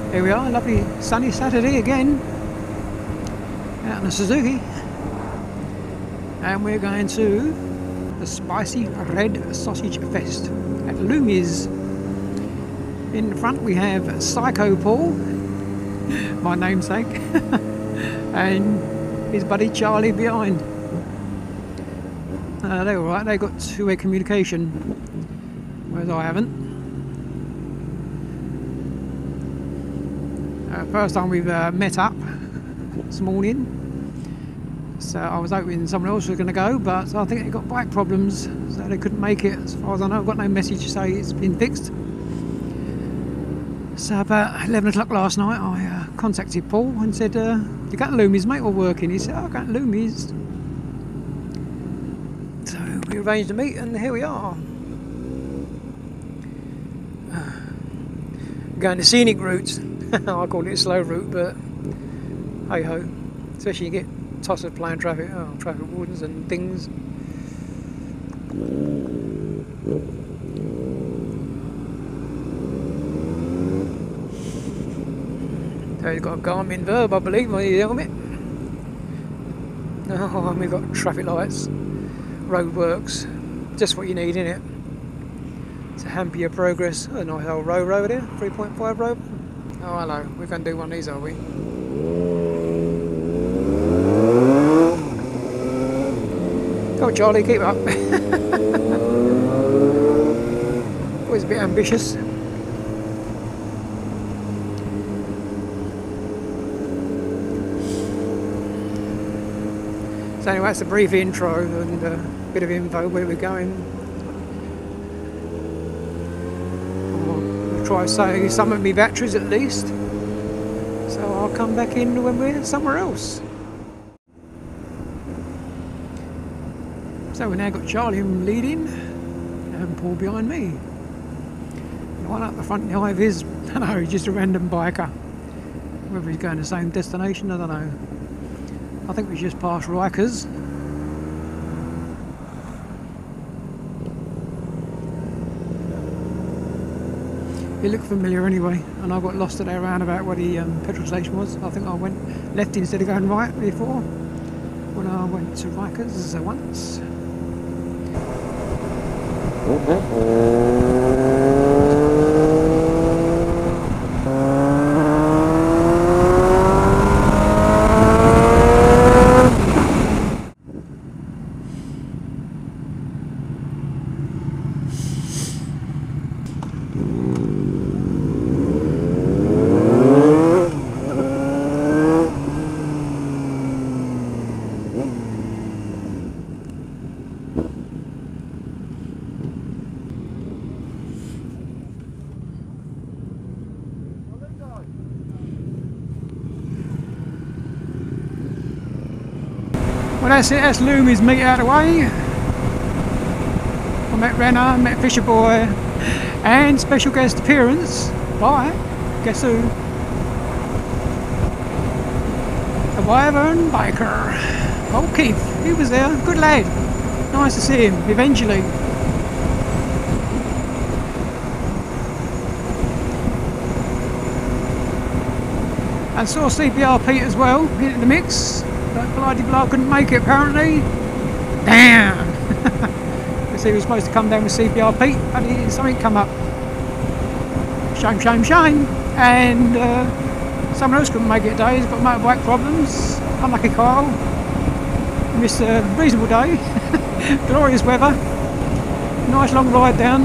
Here we are, lovely sunny Saturday again, out in the Suzuki, and we're going to the Spicy Red Sausage Fest at Loomies. In front we have Psycho Paul, my namesake, and his buddy Charlie behind. They're alright, they got two-way communication, whereas I haven't. First time we've met up this morning, so I was hoping someone else was going to go, but I think they got bike problems, so they couldn't make it. As far as I know, I've got no message to say it's been fixed. So about 11 o'clock last night I contacted Paul and said, you got Loomies, mate, all working? He said, oh, I got Loomies. So we arranged to meet, and here we are. Going the scenic route. I call it a slow route, but hey ho, especially you get tossed with playing traffic, traffic wardens and things. So you've got a Garmin Verb, I believe, on your helmet. Oh, and we've got traffic lights, roadworks, just what you need, innit? To hamper your progress. A nice old row over there, 3.5 row. Oh hello, we're going to do one of these, are we? Go Charlie, keep up. Always a bit ambitious. So anyway, that's a brief intro and a bit of info where we're going. Try to save some of my batteries at least, so I'll come back in when we're somewhere else. So we've now got Charlie leading and Paul behind me. The one up the front behind is, I don't know, just a random biker. Whether he's going to the same destination, I don't know. I think we just passed Rikers. It looked familiar anyway, and I got lost at that roundabout where the petrol station was. I think I went left instead of going right before when I went to Rikers once. Well, that's it, that's Loomies meet out of the way. I met Renner, met Fisher Boy, and special guest appearance by, guess who? The Wyvern Biker. Old Keith, he was there, good lad. Nice to see him, eventually. And saw CPR Pete as well, in the mix. But bloody blah couldn't make it apparently. Damn! Because he was supposed to come down with CPR Pete, but something come up. Shame, shame, shame. And someone else couldn't make it today. He's got motorbike problems. Unlucky Kyle. Missed a reasonable day. Glorious weather. Nice long ride down.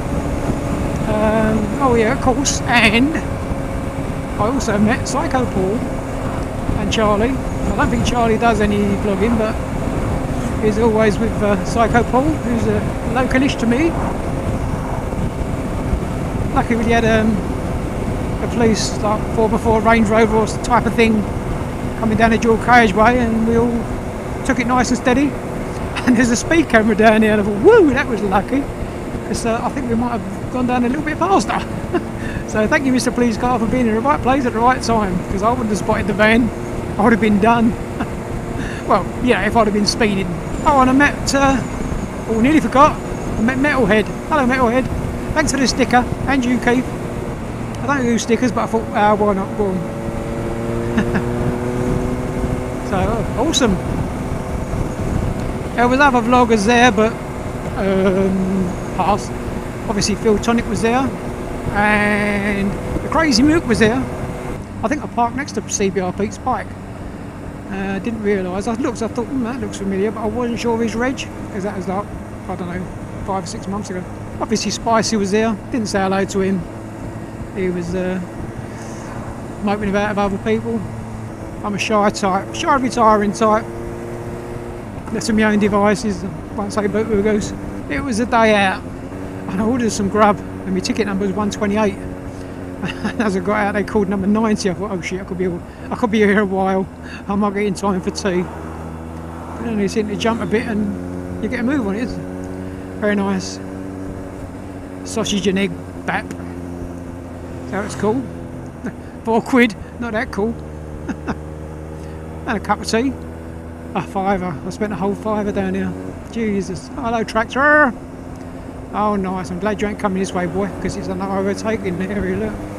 Oh yeah, of course. And I also met Psycho Paul and Charlie. I don't think Charlie does any vlogging, but he's always with Psycho Paul, who's localish to me. Lucky we had a police like 4x4 Range Rover or type of thing coming down a dual carriageway, and we all took it nice and steady. And there's a speed camera down there, and I thought, woo, that was lucky, because I think we might have gone down a little bit faster. So thank you, Mr. Police Car, for being in the right place at the right time, because I wouldn't have spotted the van. I would have been done. Well, yeah, if I'd have been speeding. Oh, and I met, oh, nearly forgot, I met Metalhead. Hello, Metalhead. Thanks for the sticker, and you, Keith. I don't use stickers, but I thought, why not? Boom. So, awesome. There was other vloggers there, but pass. Obviously Phil Tonic was there, and the Crazy Mook was there. I think I parked next to CBR Pete's bike. Didn't realise. I thought, that looks familiar, but I wasn't sure of his reg, because that was like, I don't know, 5 or 6 months ago. Obviously Spicy was there. Didn't say hello to him. He was moping about with other people. I'm a shy type, shy retiring type. Left to my own devices. Won't say boot with goose. It was a day out, and I ordered some grub, and my ticket number was 128. As I got out, they called number 90. I thought, oh shit, I could be here a while. I might get in time for tea. But then they seem to jump a bit, and you get a move on it. Very nice. Sausage and egg bap. So it's cool. £4, not that cool. And a cup of tea. A fiver. I spent a whole fiver down here. Jesus. Hello, tractor. Oh, nice. I'm glad you ain't coming this way, boy, because it's an overtaking area, look.